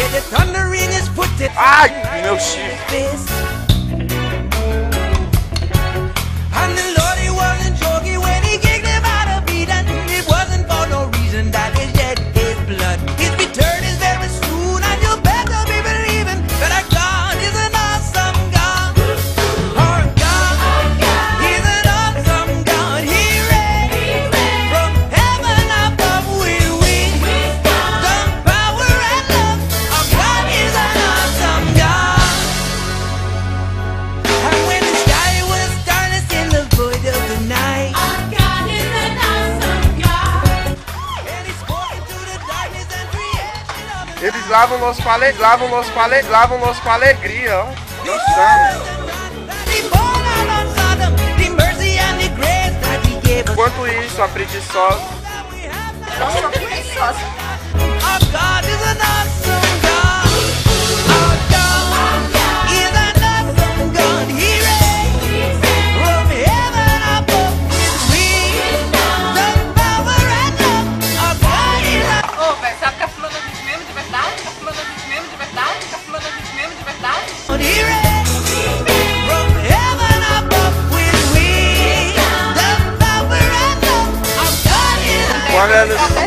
Ai, meu chifre. Eles lavam-nos com alegria, ó. Enquanto isso, a preguiçosa. Eu sou preguiçosa. Sabe que a fulana diz mesmo de verdade? Que a fulana diz mesmo de verdade? Que a fulana diz mesmo de verdade? Olha,